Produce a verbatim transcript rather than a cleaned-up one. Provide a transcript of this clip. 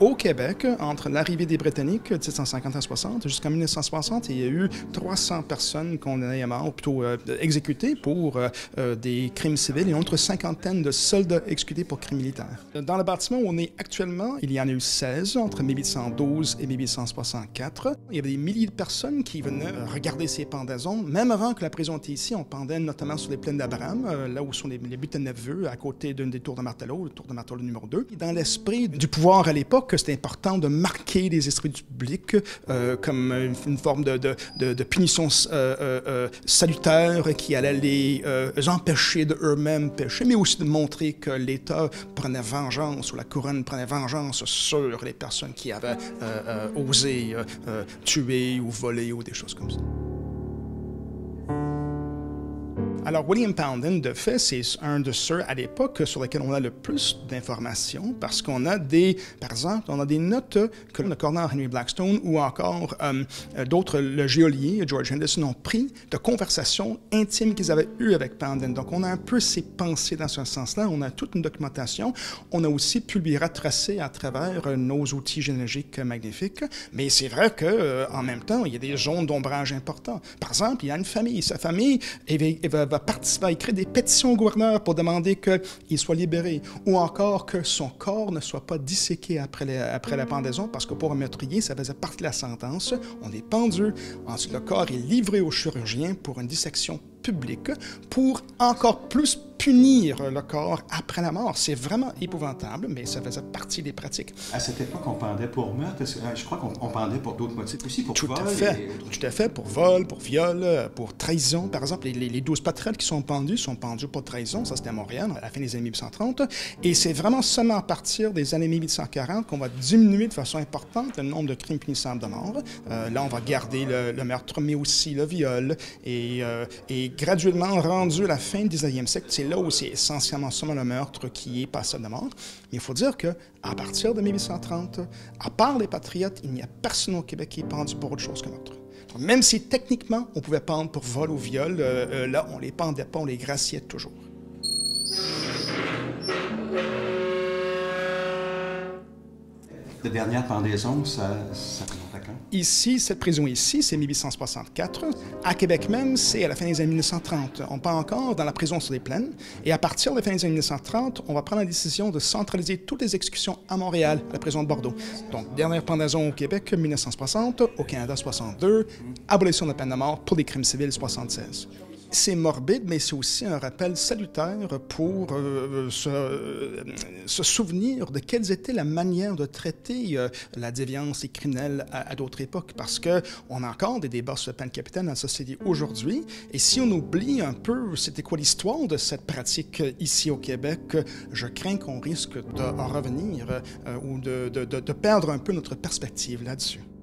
au Québec, entre l'arrivée des Britanniques, mille sept cent cinquante à soixante, jusqu'en mille neuf cent soixante, il y a eu trois cents personnes condamnées à mort, ou plutôt euh, exécutées pour euh, euh, des crimes civils et entre cinquantaine de soldats exécutés pour crimes militaires. Dans le bâtiment où on est actuellement, il y en a eu seize entre mille huit cent douze et mille huit cent soixante-quatre. Il y avait des milliers de personnes qui venaient regarder ces pendaisons. Même avant que la prison était ici, on pendait notamment sur les plaines d'Abraham, euh, là où sont les, les buts de Neuf-Vœux, à côté d'une des tours de Martello, le tour de Martello numéro deux. Dans l'esprit du pouvoir à l'époque, c'était important de marquer les esprits du public euh, comme une, une forme de, de, de, de punition euh, euh, salutaire qui allait les euh, empêcher de eux-mêmes pécher, mais aussi de montrer que l'État prenait vengeance, ou la couronne prenait vengeance sur les personnes qui avaient euh, euh, osé euh, euh, tuer ou voler ou des choses comme ça. Alors, William Poundin, de fait, c'est un de ceux à l'époque sur lesquels on a le plus d'informations parce qu'on a des, par exemple, on a des notes que le coroner Henry Blackstone ou encore euh, d'autres, le geôlier George Henderson, ont pris de conversations intimes qu'ils avaient eues avec Poundin. Donc, on a un peu ses pensées dans ce sens-là. On a toute une documentation. On a aussi pu lui retracer à travers nos outils généalogiques magnifiques. Mais c'est vrai qu'en euh, même temps, il y a des zones d'ombrage importants. Par exemple, il y a une famille. Sa famille elle, elle va va participer à écrire des pétitions au gouverneur pour demander qu'il soit libéré, ou encore que son corps ne soit pas disséqué après, les, après la pendaison, parce que pour un meurtrier, ça faisait partie de la sentence. On est pendu, ensuite le corps est livré au chirurgien pour une dissection publique, pour encore plus punir le corps après la mort. C'est vraiment épouvantable, mais ça faisait partie des pratiques. À cette époque, on pendait pour meurtre. Je crois qu'on pendait pour d'autres motifs aussi, pour Tout vol. À fait. Et... Tout à fait, pour vol, pour viol, pour trahison. Par exemple, les, les douze passerelles qui sont pendues sont pendues pour trahison. Ça, c'était à Montréal, à la fin des années mille huit cent trente. Et c'est vraiment seulement à partir des années mille huit cent quarante qu'on va diminuer de façon importante le nombre de crimes punissables de mort. Euh, là, on va garder le, le meurtre, mais aussi le viol. Et, euh, et graduellement, rendu à la fin du dix-neuvième siècle, c'est là où c'est essentiellement seulement le meurtre qui est passible de mort. Mais il faut dire qu'à partir de mille huit cent trente, à part les patriotes, il n'y a personne au Québec qui est pendu pour autre chose que meurtre. Donc, même si techniquement, on pouvait pendre pour vol ou viol, euh, euh, là, on les pendait pas, on les graciait toujours. La dernière pendaison, ça, ça remonte à quand? Ici, cette prison ici, c'est mille huit cent soixante-quatre. À Québec même, c'est à la fin des années mille neuf cent trente. On part encore dans la prison sur les plaines. Et à partir de la fin des années mille neuf cent trente, on va prendre la décision de centraliser toutes les exécutions à Montréal, à la prison de Bordeaux. Donc, dernière pendaison au Québec, mille neuf cent soixante. Au Canada, soixante-deux. Abolition de la peine de mort pour des crimes civils, soixante-seize. C'est morbide, mais c'est aussi un rappel salutaire pour euh, se, euh, se souvenir de quelles étaient la manière de traiter euh, la déviance et criminels à, à d'autres époques, parce qu'on a encore des débats sur la peine capitale dans la société aujourd'hui, et si on oublie un peu c'était quoi l'histoire de cette pratique ici au Québec, je crains qu'on risque de revenir euh, ou de, de, de, de perdre un peu notre perspective là-dessus.